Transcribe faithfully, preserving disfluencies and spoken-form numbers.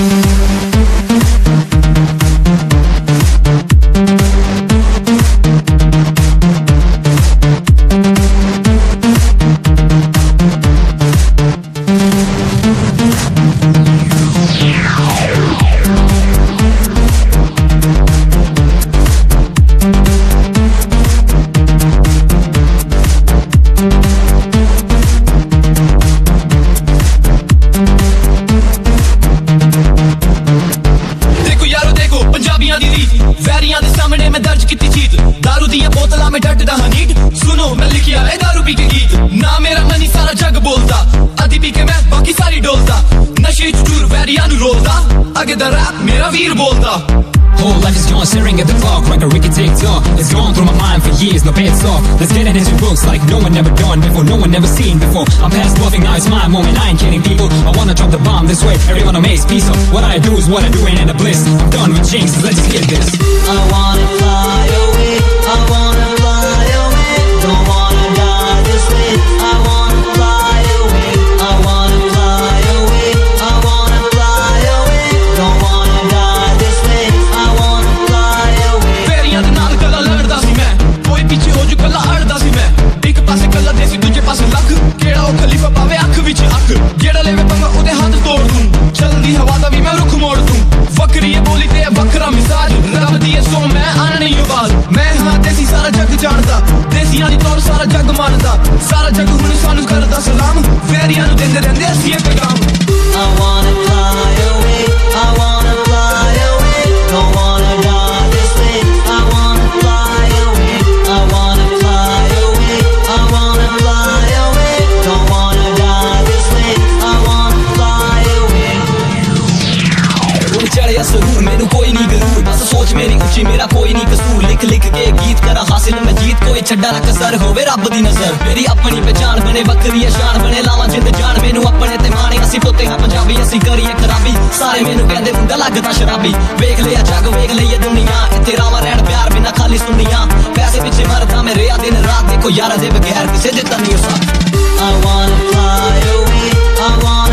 Whole life is gone, staring at the clock like a Ricky TikTok. It's gone through my mind for years, no bets off. Let's get it into books like no one ever done before, no one never seen before. I'm past bluffing, now it's my moment, I ain't kidding people. I wanna drop the bomb this way, everyone amazed. Peace of what I do is what I do, ain't in a bliss. I'm done with jinxes, let's just get this. I wanna fly away, I wanna fly away. Don't wanna die this way. I wanna fly away, I wanna fly away, I wanna fly away. Don't wanna die this way. I wanna fly away. Feriyan de naal kala ladda si main, koi piche ho ju kala adda si main. Ek paase kala desi duje paase lakh, keda o khalifa paave akh vich akh. Jehda leve panga ode hath tod dun, chaldi hawa da vi main rukh mod dun. Vakri ye boli te vakra misal, rab diye so main aanani awaaz. Main ha desi sara jag jaanda, desiyan di taur sara jag manda. Sara jag hun sanu karda salam, feriyan nu dende dende assi ek pegham. I wanna fly away, I wanna fly away. Don't wanna die this way. I wanna fly away, I wanna fly away, I wanna fly away. Don't wanna die this way. I wanna fly away. उड़ चढ़िया जरूर मैनू कोई नहीं गरूर, बस सोच मेरी ऊंची मेरा कोई नहीं कसूर. लिख लिख के गीत करा हासिल मैं जीत, कोई छड्डा ना कसर होवे रब दी नजर. मेरी अपनी पहचान बने वक्री शान बने लावा जिंद जान मैनू अपने ते माने. असी पोते हां पंजाबी असी करिए खराबी, सारे मैनू कहंदे मुंडा लगदा शराबी. वेख लिया जग वेख लिया दुनिया, इत्थे रावा रहन प्यार बिना खाली सुनिया. पैसे पिछे मरदा मैं रेया दिन रात, देखो यारा दे बगैर किसे दित्ता नहीं साथ. I wanna fly away, I wanna